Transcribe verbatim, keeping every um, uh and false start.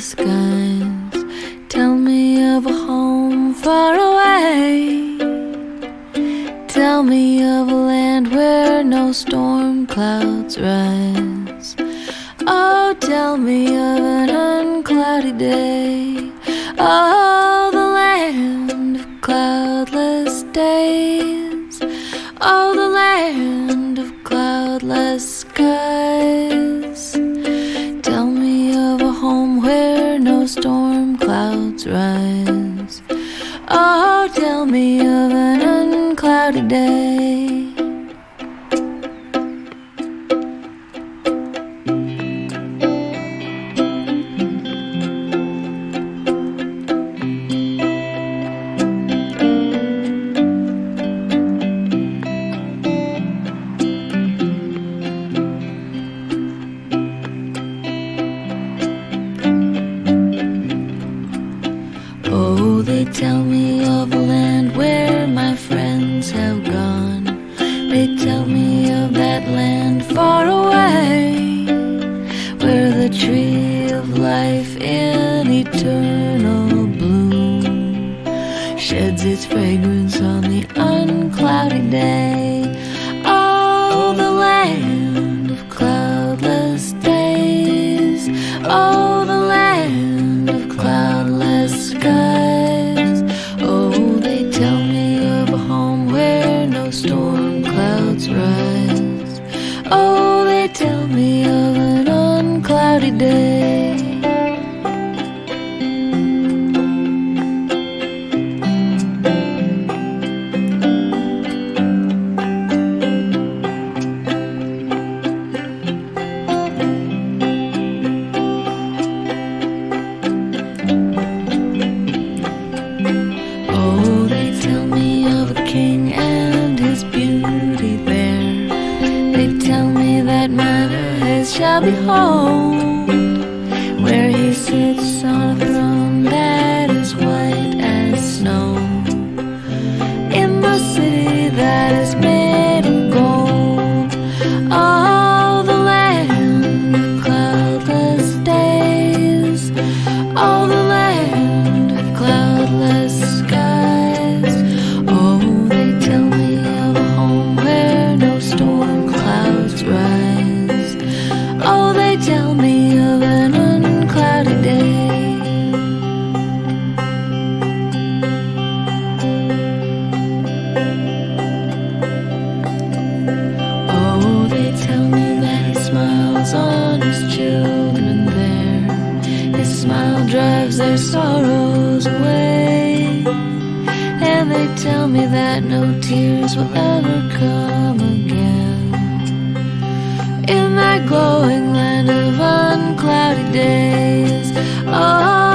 skies. Tell me of a home far away. Tell me of a land where no storm clouds rise. Oh, tell me of an uncloudy day. Oh, the land of cloudless days. Oh, the land of cloudless skies. Tell me of a home where no storm clouds rise. Oh, tell me of an uncloudy day. Oh, they tell me of a land where my friends have gone. They tell me of that land far away, where the tree of life in eternal bloom sheds its fragrance on the uncloudy day. Oh, the land of cloudless days. Oh, the land of cloudless skies. Oh, they tell me of a home where no storm clouds rise. Oh, they tell me of an uncloudy day. Shall behold, where he sits on a throne that is white as snow, in the city that is made of gold. Oh, the land of cloudless days. Oh, the land of cloudless skies. Oh, they tell me of a home where no storm clouds rise. Oh, they tell me of an uncloudy day. Oh, they tell me that he smiles on his children there. His smile drives their sorrows away. And they tell me that no tears will ever come again in that glowing land of uncloudy days. Oh,